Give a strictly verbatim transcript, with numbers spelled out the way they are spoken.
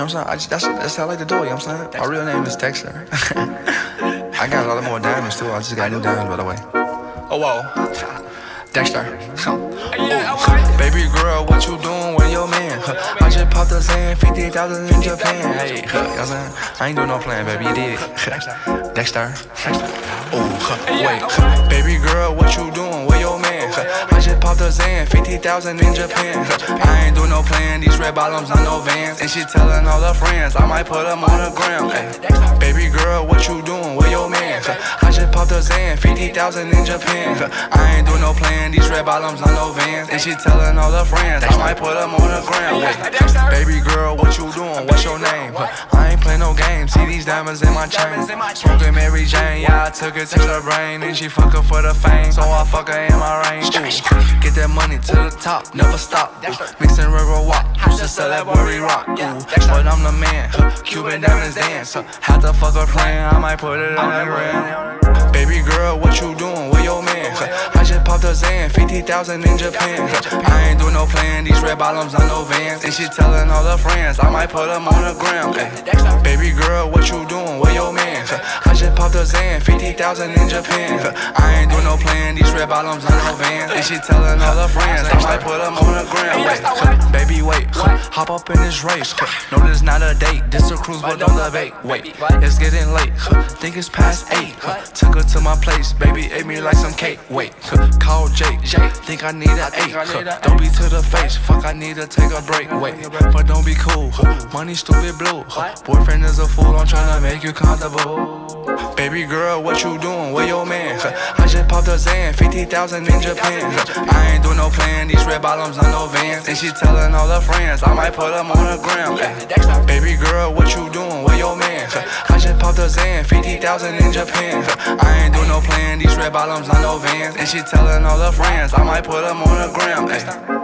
know what I'm saying? I just, that's, that's how I like to do it, you know what I'm saying? My real name is Dexter. I got a lot more diamonds too, I just got new diamonds by the way. Oh, whoa. Dexter. Ooh. Baby girl, what you doing with your man? I just popped a Zan, fifty thousand in Japan. Hey, you know what I'm saying? I ain't doing no plan, baby, you did. Dexter. Ooh, wait. Baby girl, what you doing with your man? I just popped a Zan, fifty thousand in Japan. I ain't doing no plan, these red bottoms on no Vans. And she telling all her friends, I might put them on the gram. Ay. Baby girl, what you doing with your man? I just popped a Zan, fifty thousand in Japan. I ain't doing no plan, these red bottoms on no Vans. And she telling all her friends, I might put them on the gram. Ay. Baby girl, what you doing? What's your name? I ain't play no games, see these diamonds in my chain. Smoking Mary Jane, yeah, I took it to the brain. And she fuck her for the fame, so I fuck her in my range. Ooh. Get that money to the top, never stop. Ooh. Mixing river walk, used to sell that worry rock. Ooh. But I'm the man, Cuban diamonds dance. Had to fuck her playing, I might put it on the gram. Baby girl, what you doing with your man? I just popped a Zan, fifty thousand in Japan. I ain't doing no plan, these red bottoms on no Vans. And she telling all her friends, I might put them on the gram. Ay. Baby girl, what you doing with your man? I just popped a Zan, fifty thousand in Japan. I ain't doing no plan, these red bottoms on no Vans. And she telling all her friends, I might put them on the gram. Wait, baby, wait, hop up in this race. No, this not a date, this a cruise, but don't debate. Wait, it's getting late, think it's past eight. Took her to my place, baby, ate me like some cake. Wait, call Jake, think I need an eight. Don't be to the face, fuck, I need to take a break. Wait, but don't be cool, money stupid blue. Boyfriend is a fool, I'm tryna make you comfortable. Baby girl, what you doing with your man? I just popped a Zan, fifty thousand in Japan. I ain't doing no plan, these red bottoms on no Vans. And she telling all her friends, I might put them on the gram. Ay. Baby girl, what you doing with your man? I just popped a Zan, fifty thousand in Japan. I ain't doing no plan, these red bottoms on no Vans. And she telling all her friends, I might put them on the gram. Ay.